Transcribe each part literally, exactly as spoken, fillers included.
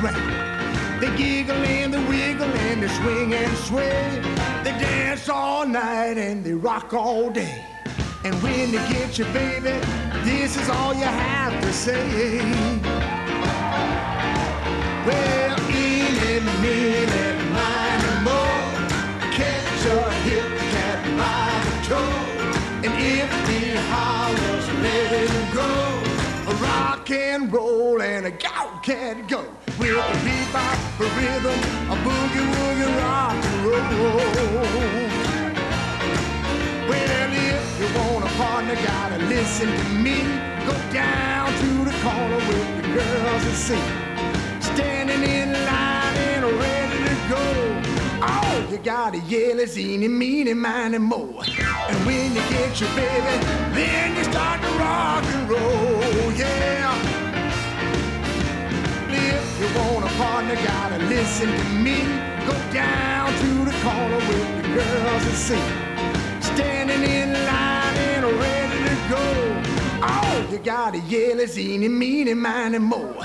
ring. They giggle and they wiggle and they swing and sway. They dance all night and they rock all day. And when they get you, baby, this is all you have to say. Well, eeny, meeny, miny, moe, catch a hip cat by the toe. And if he hollers, let him go. A rock and roll and a gout can't go. With a bebop, a rhythm, a boogie woogie rock and roll. Well, if you want a partner, gotta listen to me. Go down to the corner with the girls and see. Standing in line and ready to go. All you gotta yell is eeny, meeny, miny, moe. And when you get your baby, then you start to rock and roll, yeah. If you want a partner, gotta listen to me. Go down to the corner with the girls and see. Standing in line and ready to go. All you gotta yell is eeny, meeny, miny, moe.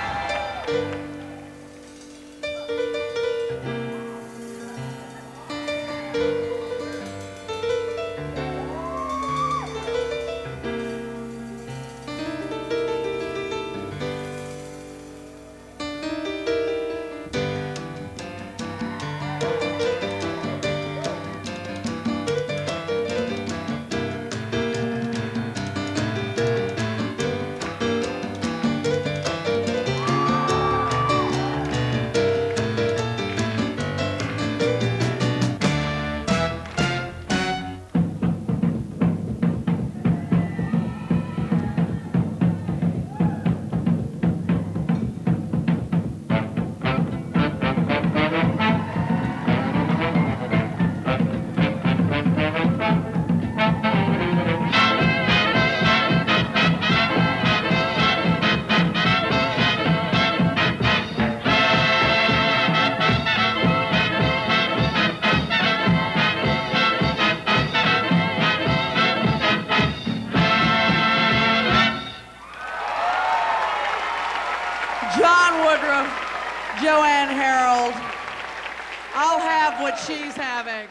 Woodruff Joanne Harrold. I'll have what she's having.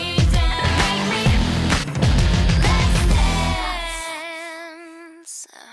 Let's dance.